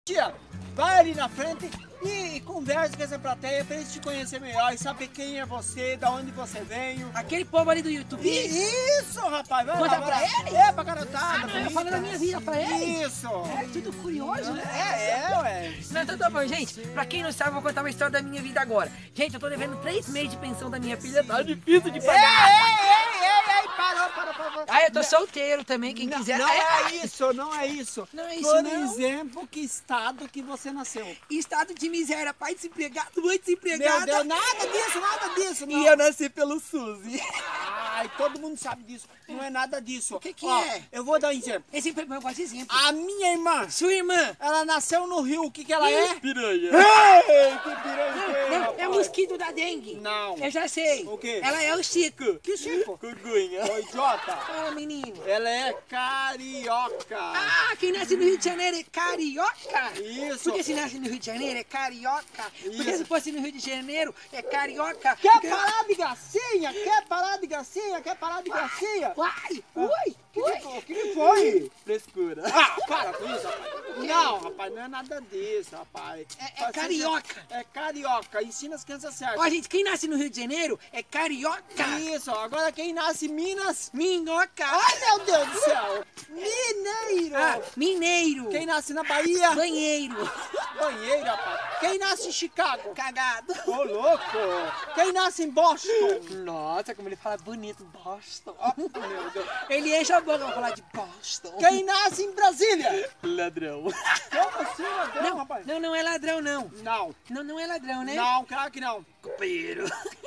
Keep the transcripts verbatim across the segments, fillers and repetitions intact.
Tia, vai ali na frente e, e conversa com essa plateia pra eles te conhecer melhor e saber quem é você, da onde você veio. Aquele povo ali do YouTube. Isso, rapaz, vai Conta lá, pra vai lá. ele? É, pra garotada. Ah, não, eu falo da minha vida pra ele. Isso. É tudo curioso, né? É, é, ué. Não, então tá bom, gente. Pra quem não sabe, eu vou contar uma história da minha vida agora. Gente, eu tô devendo três meses de pensão da minha filha. Tá difícil de Ei, pagar. ei, ei, ei, ei, parou, parou, parou. Ah, eu tô solteiro também, quem Não, quiser. não é isso, não é isso. Não é isso, Por não. exemplo, que estado que você nasceu? Estado de miséria, pai desempregado, mãe Meu desempregada. Deus, nada disso, nada disso. Não. E eu nasci pelo SUSI. Ai, todo mundo sabe disso. Não é nada disso. O que que Ó, é? Eu vou dar um exemplo. Esse exemplo, eu gosto de exemplo. A minha irmã, Sua irmã. ela nasceu no Rio. O que que ela é? Piranha. Ei, que piranha que é, Não, é rapaz? mosquito da dengue. Não. Eu já sei. O quê? Ela é o Chico. Que Chico? Cugunha. Ô, idiota. Fala, menino. Ela é carioca. Ah, quem nasce no Rio de Janeiro é carioca. Isso. Porque se nasce no Rio de Janeiro é carioca. Porque Isso. se fosse no Rio de Janeiro é carioca. Quer Porque- parar de gracinha? Quer parar de gracinha? Quer parar de gracinha? Uai, ui, O ui. que, o que que foi? Frescura. Ah, para com isso, rapaz. Não, rapaz, não é nada disso, rapaz. É- é Faz- carioca. É carioca. Ensina as crianças certas. Ó, gente, quem nasce no Rio de Janeiro é carioca. Isso, agora quem nasce em Minas... Minhoca. Ai, meu Deus do céu! Mineiro! Ah, mineiro. Quem nasce na Bahia? Banheiro. Banheiro, rapaz. Quem nasce em Chicago? Cagado. Ô, louco! Quem nasce em Boston? Nossa, como ele fala bonito, Boston. Ó, meu Deus. Ele enche a boca pra falar de Boston. Quem nasce em Brasília? Ladrão. Como assim, ladrão, Não, rapaz? não, não é ladrão, não. Não, Não, não é ladrão, né? não, claro que não. Companheiro.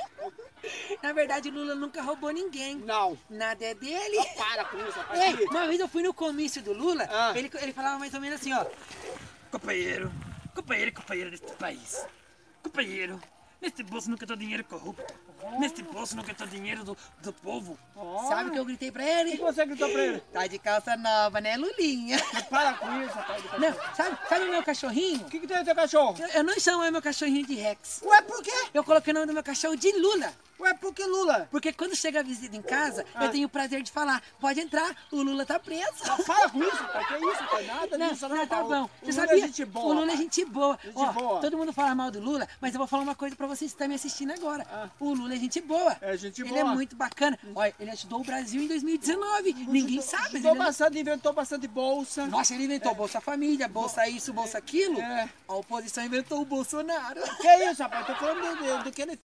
Na verdade, Lula nunca roubou ninguém. Não. Nada é dele. Para com isso, rapaz. Ei, uma vez eu fui no comício do Lula, Ah. ele, ele falava mais ou menos assim, ó. Companheiro, companheiro e companheira deste país. Companheiro, neste bolso nunca tá dinheiro corrupto. Neste bolso nunca tá dinheiro do, do povo. Oh. Sabe o que eu gritei pra O que ele? você gritou pra ele? Tá de calça nova, né, Lulinha? Para com isso, rapaz. Não, sabe, sabe o meu cachorrinho? O que que tem no teu cachorro? Eu, eu não chamo meu cachorrinho de Rex. Ué, por quê? Eu coloquei o nome do meu cachorro de Lula. Ué, por que Lula? Porque quando chega a visita em casa, Ah. eu tenho o prazer de falar, pode entrar, o Lula tá preso. Ah, para com isso, rapaz. Que isso, rapaz? Nada Não, disso, não, tá rapaz. bom. O Você Lula sabia? é gente boa, O Lula é rapaz. gente boa. Gente Ó, boa. todo mundo fala mal do Lula, mas eu vou falar uma coisa pra vocês que estão me assistindo agora. Ah. O Lula é gente boa. É gente Ele boa. é muito bacana. Olha, ele ajudou o Brasil em dois mil e dezenove. Ninguém sabe. Ajudou Ele... bastante, inventou bastante bolsa. Nossa, ele inventou Bolsa Família, Bolsa isso, Bolsa aquilo. É. A oposição inventou o Bolsonaro. Que isso, rapaz? Tô falando do, do, do que ele